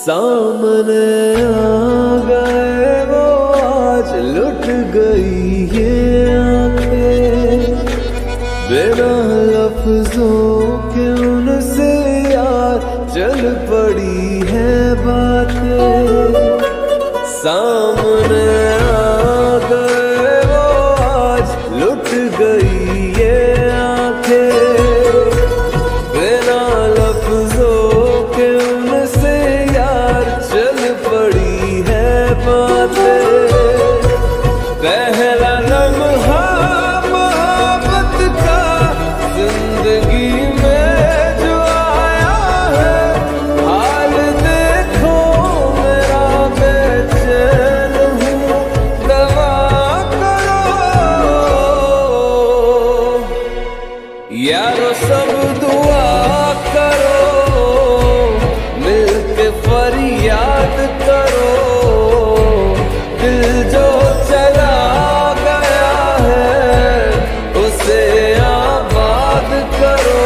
सामने आ गए वो आज लुट गई ये आंखें, बिना लफ्जों के उनसे यार चल पड़ी है बातें। सामने आ गए वो आज लुट गई ये आंखें, बिना लफ्जों के उनसे यार चल पड़ी है बातें। पहला लम्हा मोहब्बत का जिंदगी में जो आया है, हाल देखो मेरा बेचैन हूँ, दवा करो यारो सब दुआ करो, मिलके फरियाद करो। दिल जो चला गया है उसे आबाद करो,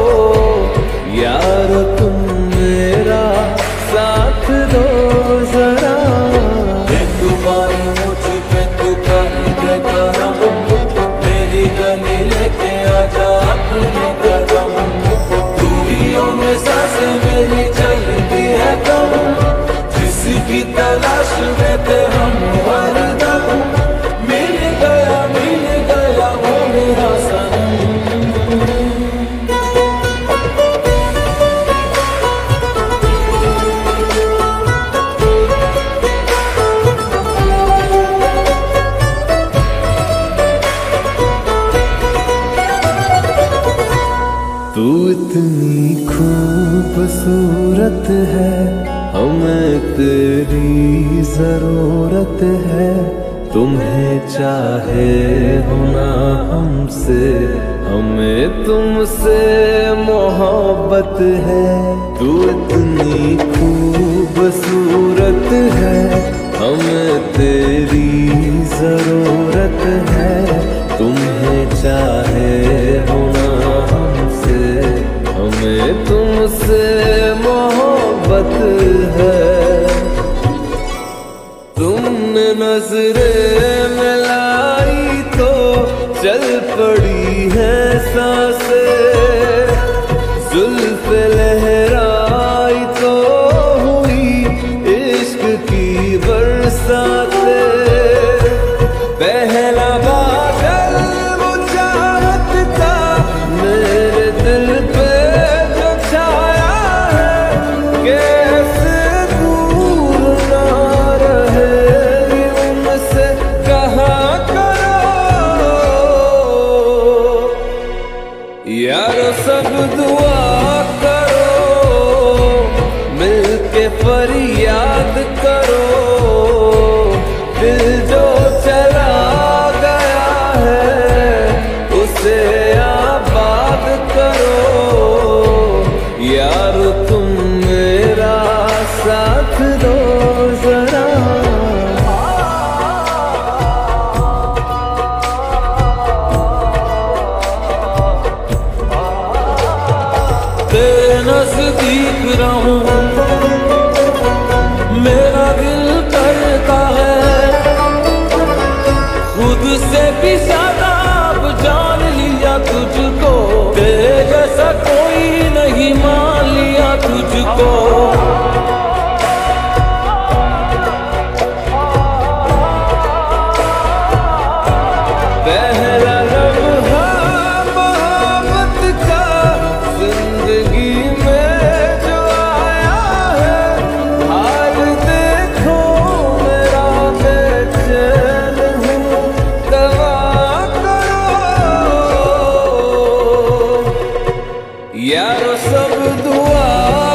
यारो तुम मेरा साथ दो जरा। तुम्हारी मुझ पे तू कर दे करम, मेरी गली लेके आजा अपने कदम। दूरियों में सांसें मेरी चलती है कम, जिसकी तलाश में थे हम हरदम। मिल गया वो मेरा सनम। तू इतनी खूबसूरत है, हमें तेरी जरूरत है। तुम्हें चाहे होना हमसे, हमें तुमसे मोहब्बत है। तू इतनी खूबसूरत है, हमें तेरी जरूरत है। तुम्हें चाहे होना हमसे, हमें तुमसे मोहब्बत है। तुमने नजरें मिलाई तो चल पड़ी है सांसें, जुल्फ लहराई तो हुई इश्क की बरसातें। पहला बादल वो चाहत था मेरे दिल पे जो छाया है, कैसे दूर ना रहे उनसे कहा करो। यारो सब दुआ करो, मिलके फरियाद करो। दिल जो चला गया है उसे आबाद करो, यारो तुम मेरा साथ दो जरा। तेरे नजदीक रहूं मेरा दिल करता है, खुद से भी ज्यादा अब जान लिया तुझको। तेरे जैसा कोई नहीं मान लिया तुझको। पहला लम्हा मोहब्बत का जिंदगी में जो आया है, हाल देखो मेरा बेचैन हूँ, दवा करो यारो सब दुआ